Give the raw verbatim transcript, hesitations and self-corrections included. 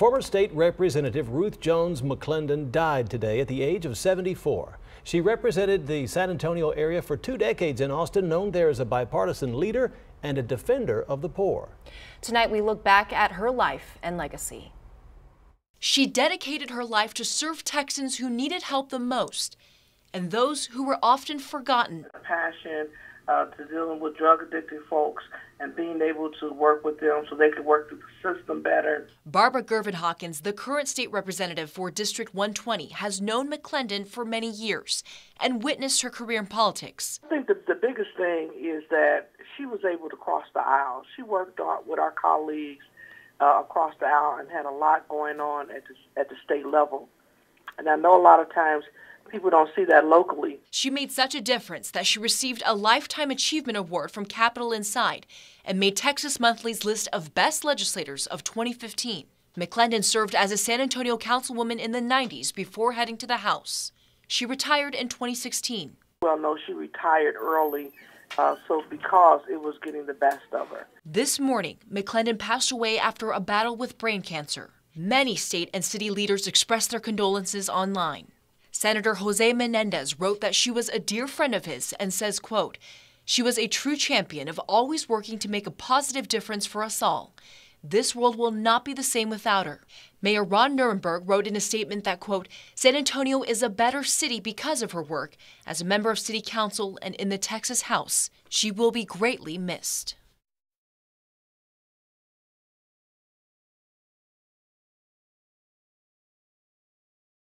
Former state representative Ruth Jones McClendon died today at the age of seventy-four. She represented the San Antonio area for two decades in Austin, known there as a bipartisan leader and a defender of the poor. Tonight we look back at her life and legacy. She dedicated her life to serve Texans who needed help the most and those who were often forgotten. Passion uh, to dealing with drug-addicted folks and being able to work with them so they could work through the system better. Barbara Gervin-Hawkins, the current state representative for District one twenty, has known McClendon for many years and witnessed her career in politics. I think the, the biggest thing is that she was able to cross the aisle. She worked on, with our colleagues uh, across the aisle and had a lot going on at the, at the state level. And I know a lot of times people don't see that locally. She made such a difference that she received a Lifetime Achievement Award from Capitol Inside and made Texas Monthly's list of best legislators of twenty fifteen. McClendon served as a San Antonio councilwoman in the nineties before heading to the House. She retired in twenty sixteen. Well, no, she retired early, uh, so because it was getting the best of her. This morning, McClendon passed away after a battle with brain cancer. Many state and city leaders expressed their condolences online. Senator Jose Menendez wrote that she was a dear friend of his and says, quote, "She was a true champion of always working to make a positive difference for us all. This world will not be the same without her." Mayor Ron Nirenberg wrote in a statement that, quote, "San Antonio is a better city because of her work. As a member of City Council and in the Texas House, she will be greatly missed."